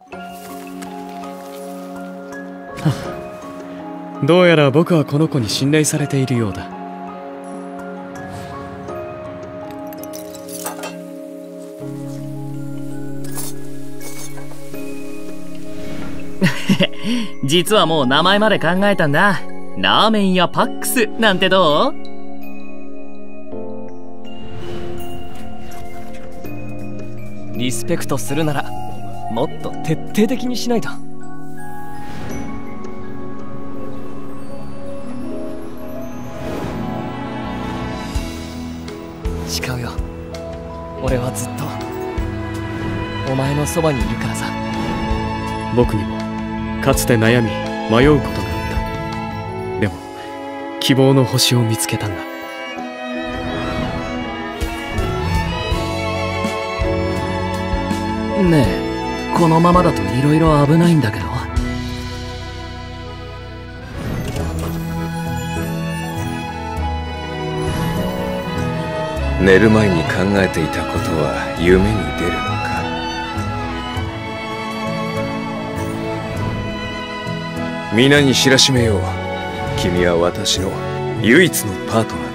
どうやら僕はこの子に信頼されているようだ。 実はもう名前まで考えたんだ。ラーメン屋パックスなんてどう？ リスペクトするならもっと徹底的にしないと。誓うよ、俺はずっとお前のそばにいるからさ。 僕にもかつて悩み迷うことがあった。でも希望の星を見つけたんだ。 ねえ、このままだといろいろ危ないんだけど。 寝る前に考えていたことは夢に出るのか。皆に知らしめよう。君は私の唯一のパートナーだ。